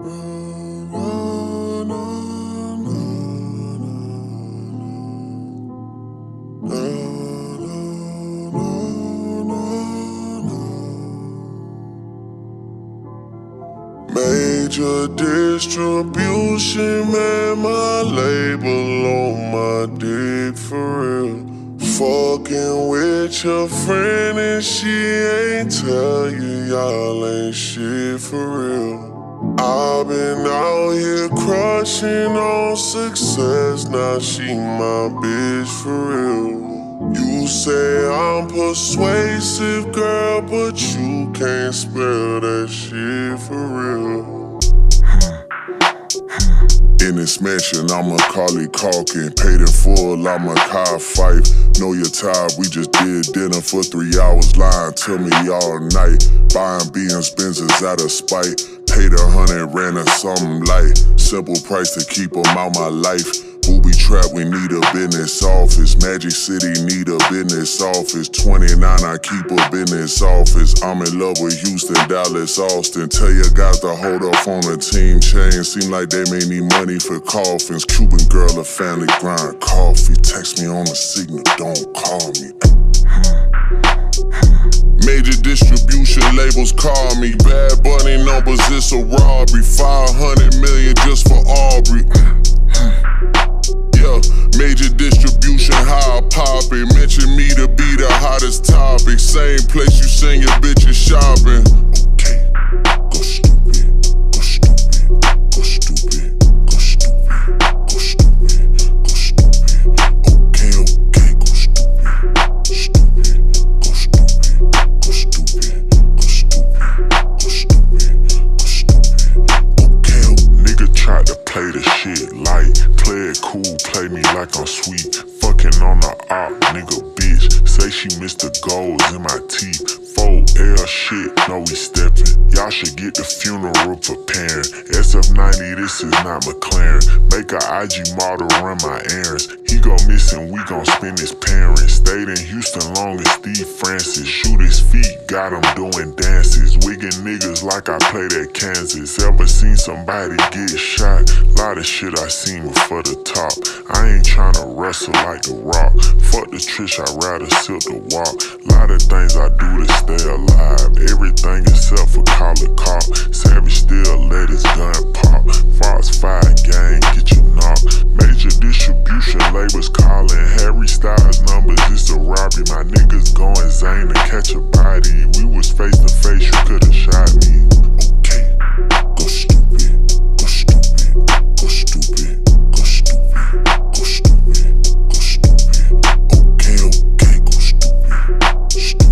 Major distribution, man, my label on my dick for real. Fucking with your friend and she ain't tell you y'all ain't shit for real. I've been out here crushing on success, now she my bitch for real. You say I'm persuasive, girl, but you can't spell that shit for real. In this mansion, I'm a Macaulay Culkin. Paid in full, I'm a Kai Fife. Know you're tired, we just did dinner for 3 hours. Lying to me all night. Buying B's, Benzes out of spite. Paid 100, ran her something light. Simple price to keep them out my life. Booby trap, we need a business office. Magic City need a business office. 29, I keep a business office. I'm in love with Houston, Dallas, Austin. Tell your guys to hold off on the team chain. Seem like they may need money for coffins. Cuban girl, a family grind coffee. Text me on the signal, don't call me. Major distribution labels call me. Bad Bunny numbers, it's a robbery. 500 million just for Aubrey. Major distribution, how I pop it. Mention me to be the hottest topic. Same place you send your bitches shopping. Okay, go stupid, go stupid, go stupid, go stupid, go stupid, go stupid. Okay, okay, go stupid, stupid, go stupid, go stupid, go stupid, go stupid, go stupid. Okay, nigga tried to play the shit light. Play it cool, play me like I'm sweet. Fucking on the op, nigga bitch. Say she missed the goals in my teeth. 4L shit, no we steppin'. Y'all should get the funeral preparing. SF90, this is not McLaren. Make a IG model run my errands. He go missing, we gon' spend his parents. Stayed in Houston long as Steve Francis. Shoot his feet, got him doing dances. Wiggin' niggas like I played at Kansas. Ever seen somebody get shot? Lot of shit I seen before the top. I ain't tryna wrestle like The Rock. Fuck the trish, I'd rather silk the walk. Lot of things I do to stay alive. Everything except for call a cop. Savage still let his gun pop. Fox 5 gang, get you knocked. Major distribution labels calling. Harry Styles numbers, it's a robbery. My niggas going Zane to catch a body. We was face to face, you could've shot me. Okay, go stupid, go stupid, go stupid, go stupid, go stupid, go stupid. Okay, okay, go stupid.